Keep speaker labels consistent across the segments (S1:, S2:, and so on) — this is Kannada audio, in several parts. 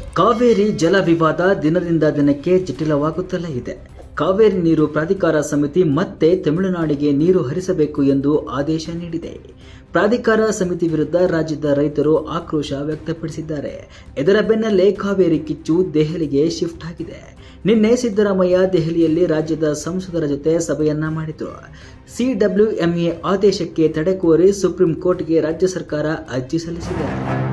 S1: ಕಾವೇರಿ ಜಲ ವಿವಾದ ದಿನದಿಂದ ದಿನಕ್ಕೆ ಜಟಿಲವಾಗುತ್ತಲೇ ಇದೆ. ಕಾವೇರಿ ನೀರು ಪ್ರಾಧಿಕಾರ ಸಮಿತಿ ಮತ್ತೆ ತಮಿಳುನಾಡಿಗೆ ನೀರು ಹರಿಸಬೇಕು ಎಂದು ಆದೇಶ ನೀಡಿದೆ. ಪ್ರಾಧಿಕಾರ ಸಮಿತಿ ವಿರುದ್ಧ ರಾಜ್ಯದ ರೈತರು ಆಕ್ರೋಶ ವ್ಯಕ್ತಪಡಿಸಿದ್ದಾರೆ. ಇದರ ಬೆನ್ನಲ್ಲೇ ಕಾವೇರಿ ಕಿಚ್ಚು ದೆಹಲಿಗೆ ಶಿಫ್ಟ್ ಆಗಿದೆ. ನಿನ್ನೆ ಸಿದ್ದರಾಮಯ್ಯ ದೆಹಲಿಯಲ್ಲಿ ರಾಜ್ಯದ ಸಂಸದರ ಜೊತೆ ಸಭೆಯನ್ನ ಮಾಡಿದ್ರು. CWMA ಆದೇಶಕ್ಕೆ ತಡೆ ಕೋರಿ ಸುಪ್ರೀಂ ಕೋರ್ಟ್ಗೆ ರಾಜ್ಯ ಸರ್ಕಾರ ಅರ್ಜಿ ಸಲ್ಲಿಸಿದೆ.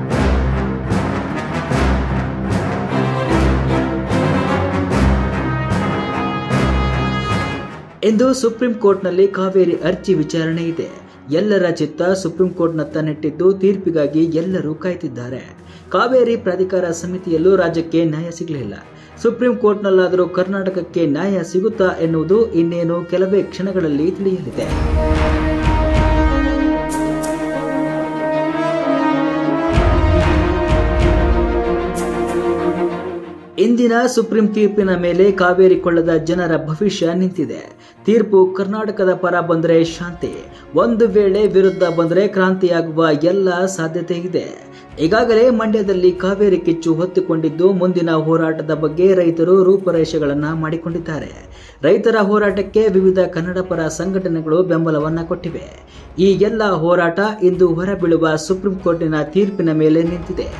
S1: ಇಂದು ಸುಪ್ರೀಂ ಕೋರ್ಟ್ನಲ್ಲಿ ಕಾವೇರಿ ಅರ್ಜಿ ವಿಚಾರಣೆ ಇದೆ. ಎಲ್ಲರ ಚಿತ್ತ ಸುಪ್ರೀಂ ಕೋರ್ಟ್ನತ್ತ ನೆಟ್ಟಿದ್ದು ತೀರ್ಪಿಗಾಗಿ ಎಲ್ಲರೂ ಕಾಯ್ತಿದ್ದಾರೆ. ಕಾವೇರಿ ಪ್ರಾಧಿಕಾರ ಸಮಿತಿಯಲ್ಲೂ ರಾಜ್ಯಕ್ಕೆ ನ್ಯಾಯ ಸಿಗಲಿಲ್ಲ. ಸುಪ್ರೀಂ ಕೋರ್ಟ್ನಲ್ಲಾದರೂ ಕರ್ನಾಟಕಕ್ಕೆ ನ್ಯಾಯ ಸಿಗುತ್ತಾ ಎನ್ನುವುದು ಇನ್ನೇನು ಕೆಲವೇ ಕ್ಷಣಗಳಲ್ಲಿ ತಿಳಿಯಲಿದೆ. ಇಂದಿನ ಸುಪ್ರೀಂ ತೀರ್ಪಿನ ಮೇಲೆ ಕಾವೇರಿ ಕೊಳ್ಳದ ಜನರ ಭವಿಷ್ಯ ನಿಂತಿದೆ. ತೀರ್ಪು ಕರ್ನಾಟಕದ ಪರ ಬಂದರೆ ಶಾಂತಿ, ಒಂದು ವೇಳೆ ವಿರುದ್ಧ ಬಂದರೆ ಕ್ರಾಂತಿಯಾಗುವ ಎಲ್ಲ ಸಾಧ್ಯತೆ ಇದೆ. ಈಗಾಗಲೇ ಮಂಡ್ಯದಲ್ಲಿ ಕಾವೇರಿ ಕಿಚ್ಚು ಹೊತ್ತುಕೊಂಡಿದ್ದು, ಮುಂದಿನ ಹೋರಾಟದ ಬಗ್ಗೆ ರೈತರು ರೂಪುರೇಷೆಗಳನ್ನು ಮಾಡಿಕೊಂಡಿದ್ದಾರೆ. ರೈತರ ಹೋರಾಟಕ್ಕೆ ವಿವಿಧ ಕನ್ನಡ ಪರ ಸಂಘಟನೆಗಳು ಬೆಂಬಲವನ್ನ ಕೊಟ್ಟಿವೆ. ಈ ಎಲ್ಲ ಹೋರಾಟ ಇಂದು ಹೊರಬೀಳುವ ಸುಪ್ರೀಂ ಕೋರ್ಟಿನ ತೀರ್ಪಿನ ಮೇಲೆ ನಿಂತಿದೆ.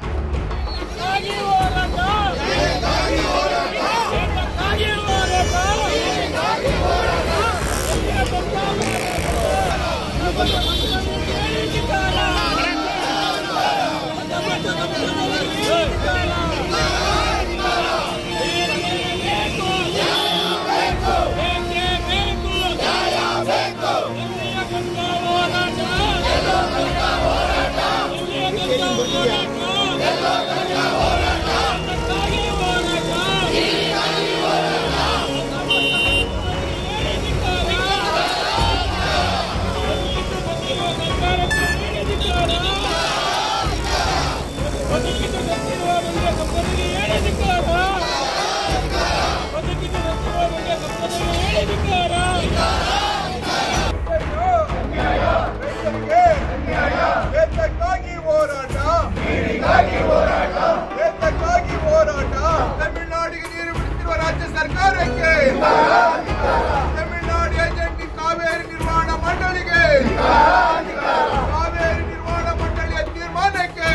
S2: ತಮಿಳುನಾಡಿಗೆ ನೀರು ಬಿಡುತ್ತಿರುವ ರಾಜ್ಯ ಸರ್ಕಾರಕ್ಕೆ, ತಮಿಳುನಾಡು ಏಜೆಂಟ್ ಕಾವೇರಿ ನಿರ್ವಹಣಾ ಮಂಡಳಿಗೆ, ಕಾವೇರಿ ನಿರ್ವಹಣಾ ಮಂಡಳಿಯ ತೀರ್ಮಾನಕ್ಕೆ,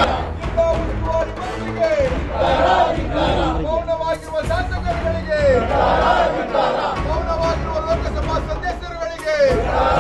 S2: ಮೌನವಾಗಿರುವ ಶಾಸಕರುಗಳಿಗೆ, ಮೌನವಾಗಿರುವ ಲೋಕಸಭಾ ಸದಸ್ಯರುಗಳಿಗೆ